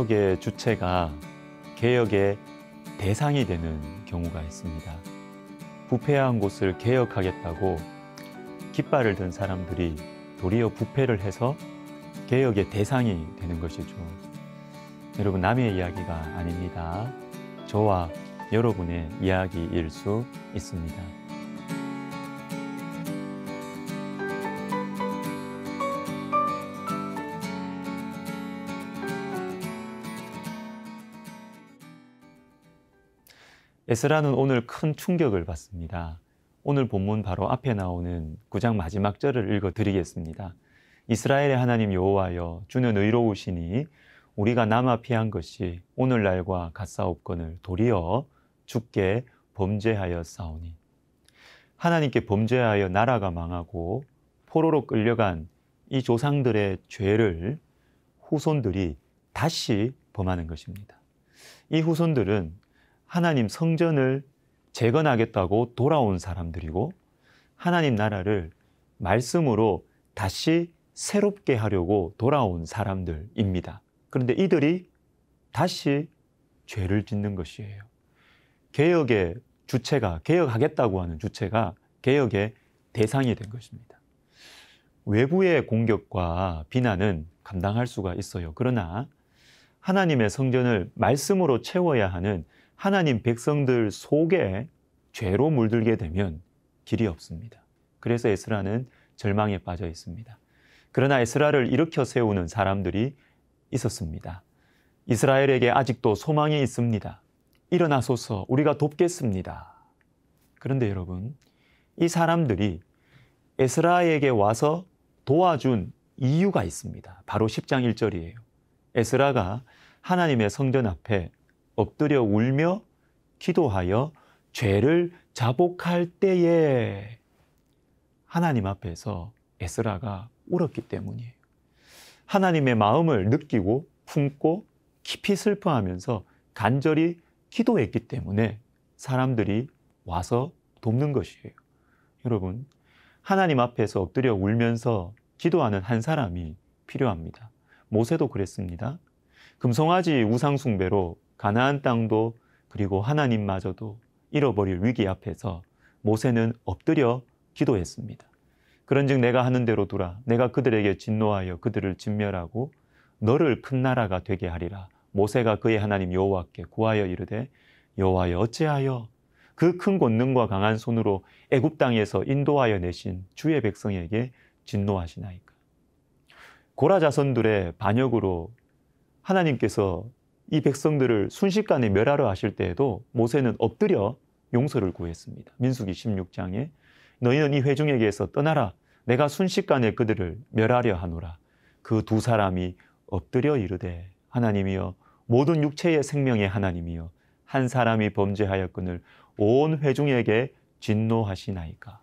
개혁의 주체가 개혁의 대상이 되는 경우가 있습니다. 부패한 곳을 개혁하겠다고 깃발을 든 사람들이 도리어 부패를 해서 개혁의 대상이 되는 것이죠. 여러분, 남의 이야기가 아닙니다. 저와 여러분의 이야기일 수 있습니다. 에스라는 오늘 큰 충격을 받습니다. 오늘 본문 바로 앞에 나오는 9장 마지막 절을 읽어드리겠습니다. 이스라엘의 하나님 여호와여, 주는 의로우시니 우리가 남아 피한 것이 오늘날과 같사옵거늘 도리어 주께 범죄하였사오니. 하나님께 범죄하여 나라가 망하고 포로로 끌려간 이 조상들의 죄를 후손들이 다시 범하는 것입니다. 이 후손들은 하나님 성전을 재건하겠다고 돌아온 사람들이고 하나님 나라를 말씀으로 다시 새롭게 하려고 돌아온 사람들입니다. 그런데 이들이 다시 죄를 짓는 것이에요. 개혁의 주체가, 개혁하겠다고 하는 주체가 개혁의 대상이 된 것입니다. 외부의 공격과 비난은 감당할 수가 있어요. 그러나 하나님의 성전을 말씀으로 채워야 하는 하나님 백성들 속에 죄로 물들게 되면 길이 없습니다. 그래서 에스라는 절망에 빠져 있습니다. 그러나 에스라를 일으켜 세우는 사람들이 있었습니다. 이스라엘에게 아직도 소망이 있습니다. 일어나소서, 우리가 돕겠습니다. 그런데 여러분, 이 사람들이 에스라에게 와서 도와준 이유가 있습니다. 바로 10장 1절이에요. 에스라가 하나님의 성전 앞에 엎드려 울며 기도하여 죄를 자복할 때에 하나님 앞에서 에스라가 울었기 때문이에요. 하나님의 마음을 느끼고 품고 깊이 슬퍼하면서 간절히 기도했기 때문에 사람들이 와서 돕는 것이에요. 여러분, 하나님 앞에서 엎드려 울면서 기도하는 한 사람이 필요합니다. 모세도 그랬습니다. 금송아지 우상 숭배로 가나안 땅도 그리고 하나님마저도 잃어버릴 위기 앞에서 모세는 엎드려 기도했습니다. 그런즉 내가 하는 대로 두라. 내가 그들에게 진노하여 그들을 진멸하고 너를 큰 나라가 되게 하리라. 모세가 그의 하나님 여호와께 구하여 이르되 여호와여, 어찌하여 그 큰 권능과 강한 손으로 애굽 땅에서 인도하여 내신 주의 백성에게 진노하시나이까. 고라 자손들의 반역으로 하나님께서 이 백성들을 순식간에 멸하려 하실 때에도 모세는 엎드려 용서를 구했습니다. 민수기 16장에 너희는 이 회중에게서 떠나라. 내가 순식간에 그들을 멸하려 하노라. 그 두 사람이 엎드려 이르되 하나님이여, 모든 육체의 생명의 하나님이여, 한 사람이 범죄하였거늘 온 회중에게 진노하시나이까.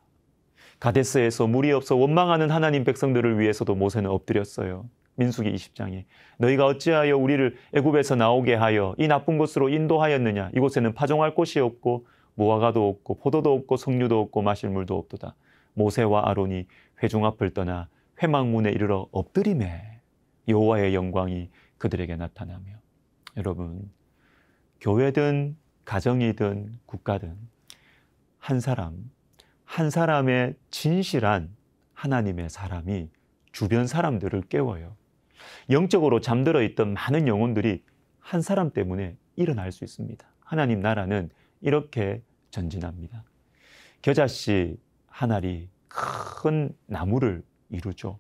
가데스에서 물이 없어 원망하는 하나님 백성들을 위해서도 모세는 엎드렸어요. 민수기 20장에 너희가 어찌하여 우리를 애굽에서 나오게 하여 이 나쁜 곳으로 인도하였느냐. 이곳에는 파종할 곳이 없고 무화과도 없고 포도도 없고 석류도 없고 마실 물도 없도다. 모세와 아론이 회중 앞을 떠나 회막문에 이르러 엎드리매 여호와의 영광이 그들에게 나타나며. 여러분, 교회든 가정이든 국가든 한 사람의 진실한 하나님의 사람이 주변 사람들을 깨워요. 영적으로 잠들어 있던 많은 영혼들이 한 사람 때문에 일어날 수 있습니다. 하나님 나라는 이렇게 전진합니다. 겨자씨 한 알이 큰 나무를 이루죠.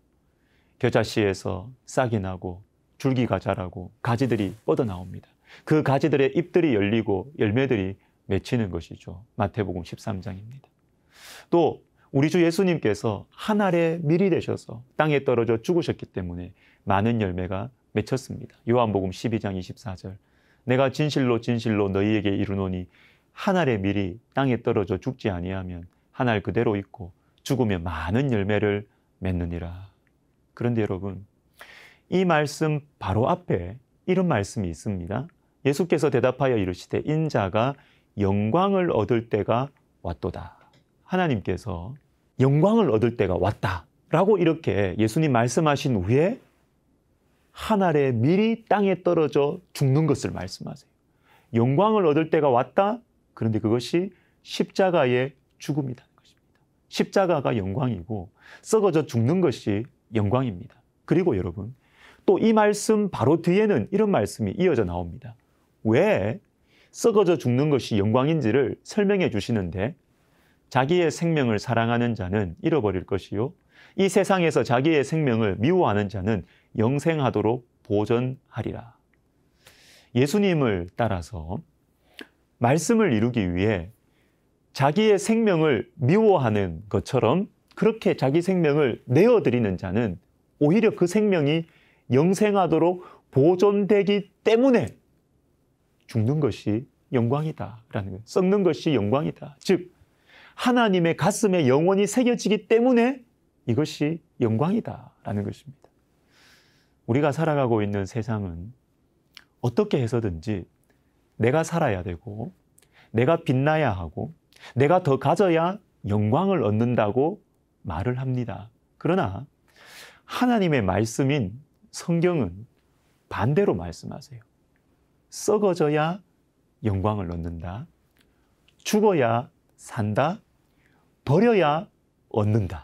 겨자씨에서 싹이 나고 줄기가 자라고 가지들이 뻗어나옵니다. 그 가지들의 잎들이 열리고 열매들이 맺히는 것이죠. 마태복음 13장입니다. 또 우리 주 예수님께서 한 알의 밀이 되셔서 땅에 떨어져 죽으셨기 때문에 많은 열매가 맺혔습니다. 요한복음 12장 24절 내가 진실로 진실로 너희에게 이르노니 한 알의 밀이 땅에 떨어져 죽지 아니하면 한 알 그대로 있고 죽으면 많은 열매를 맺느니라. 그런데 여러분, 이 말씀 바로 앞에 이런 말씀이 있습니다. 예수께서 대답하여 이르시되 인자가 영광을 얻을 때가 왔도다. 하나님께서 영광을 얻을 때가 왔다라고 이렇게 예수님 말씀하신 후에 한 알에 밀이 땅에 떨어져 죽는 것을 말씀하세요. 영광을 얻을 때가 왔다. 그런데 그것이 십자가의 죽음이라는 것입니다. 십자가가 영광이고 썩어져 죽는 것이 영광입니다. 그리고 여러분, 또 이 말씀 바로 뒤에는 이런 말씀이 이어져 나옵니다. 왜 썩어져 죽는 것이 영광인지를 설명해 주시는데, 자기의 생명을 사랑하는 자는 잃어버릴 것이요, 이 세상에서 자기의 생명을 미워하는 자는 영생하도록 보전하리라. 예수님을 따라서 말씀을 이루기 위해 자기의 생명을 미워하는 것처럼 그렇게 자기 생명을 내어드리는 자는 오히려 그 생명이 영생하도록 보존되기 때문에 죽는 것이 영광이다라는 거예요. 썩는 것이 영광이다. 즉 하나님의 가슴에 영원히 새겨지기 때문에 이것이 영광이다라는 것입니다. 우리가 살아가고 있는 세상은 어떻게 해서든지 내가 살아야 되고 내가 빛나야 하고 내가 더 가져야 영광을 얻는다고 말을 합니다. 그러나 하나님의 말씀인 성경은 반대로 말씀하세요. 썩어져야 영광을 얻는다. 죽어야 산다. 버려야 얻는다.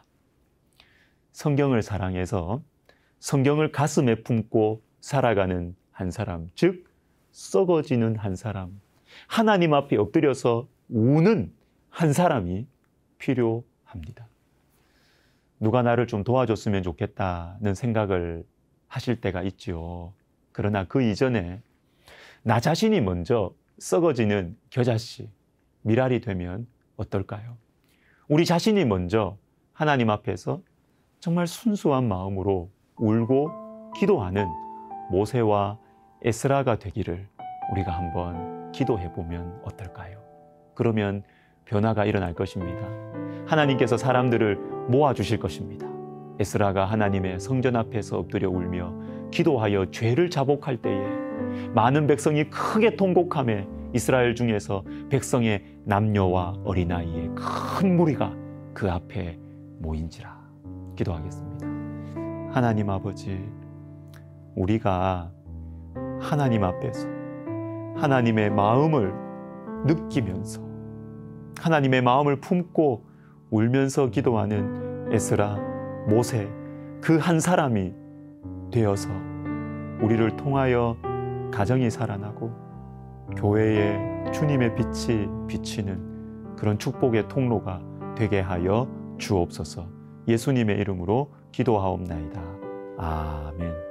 성경을 사랑해서 성경을 가슴에 품고 살아가는 한 사람, 즉 썩어지는 한 사람, 하나님 앞에 엎드려서 우는 한 사람이 필요합니다. 누가 나를 좀 도와줬으면 좋겠다는 생각을 하실 때가 있지요. 그러나 그 이전에 나 자신이 먼저 썩어지는 겨자씨, 미랄이 되면 어떨까요? 우리 자신이 먼저 하나님 앞에서 정말 순수한 마음으로 울고 기도하는 모세와 에스라가 되기를 우리가 한번 기도해 보면 어떨까요? 그러면 변화가 일어날 것입니다. 하나님께서 사람들을 모아주실 것입니다. 에스라가 하나님의 성전 앞에서 엎드려 울며 기도하여 죄를 자복할 때에 많은 백성이 크게 통곡하며 이스라엘 중에서 백성의 남녀와 어린아이의 큰 무리가 그 앞에 모인지라. 기도하겠습니다. 하나님 아버지, 우리가 하나님 앞에서 하나님의 마음을 느끼면서 하나님의 마음을 품고 울면서 기도하는 에스라, 모세, 그 한 사람이 되어서 우리를 통하여 가정이 살아나고 교회에 주님의 빛이 비치는 그런 축복의 통로가 되게 하여 주옵소서. 예수님의 이름으로 기도하옵나이다. 아멘.